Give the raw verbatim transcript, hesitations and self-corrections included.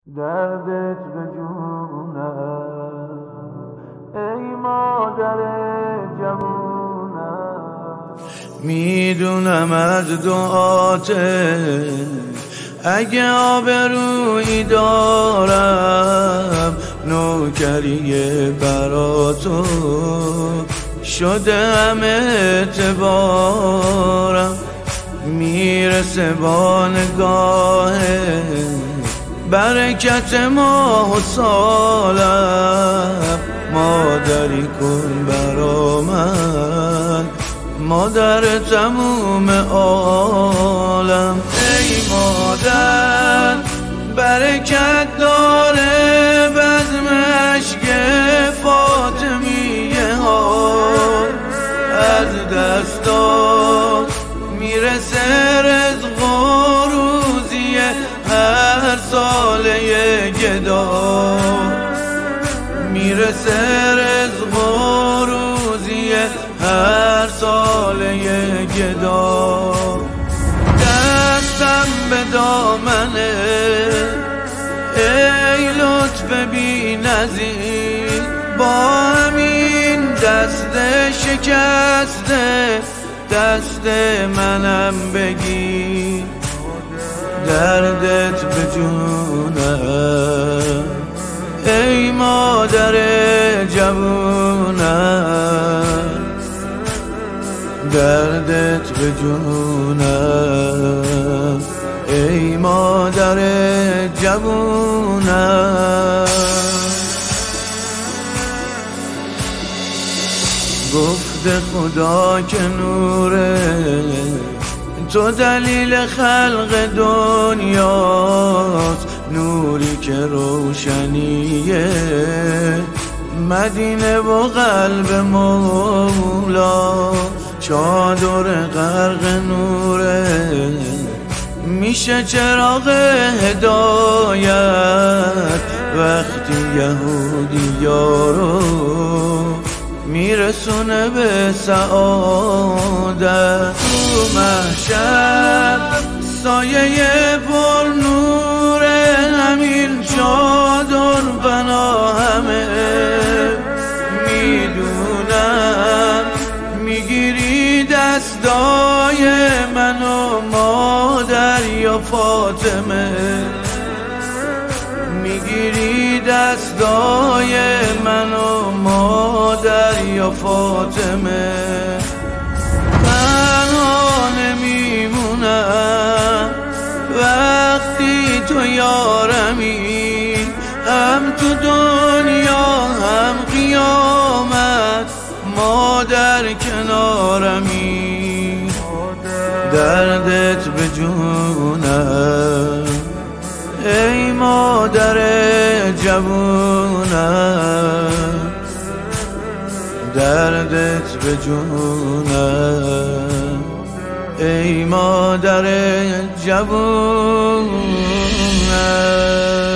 دردت به جونم ای مادر جوونم، میدونم از دعاته اگه آبرویی دارم، نوکری براتو شده همه اعتبارم. میرسه با نگاهه برکت ماه و سالم، مادری کن برا من، مادر تموم عالم. ای مادر برکت داره بزم عشق فاطمیه ها، از دستات میرسه رزق و روزیه هر ساله گدا، میرسه رزق و روزیه هر ساله گدا. دستم به دامنه ای لطف بی نظیر، با همین دست شکسته دست منم بگیر. دردت به جونم ای مادر جوونم، دردت به جونم ای مادر جوونم. گفت خدا که نوره تو دلیل خلق دنیاست، نوری که روشنیه مدینه و قلب مولا. چادر غرق نوره میشه چراغ هدایت، وقتی یهودی یارو میرسونه به سعادت. تو محشر سایه پر نور همین چادر پناهمه، میدونم میگیری دستای منو مادر یا فاطمه، میگیری دستای منو مادر یا فاطمه. تنها نمیمونم وقتی تو یارمی، هم تو دنیا هم قیامت مادر کنارمی. دردت به جونم ای مادر جوونم، دردت به جونم ای مادر جوونم.